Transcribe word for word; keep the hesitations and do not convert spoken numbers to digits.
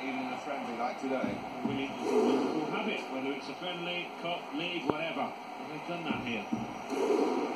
even in a friendly like today. Williams will have it, whether it's a friendly, cup, league, whatever. They've done that here.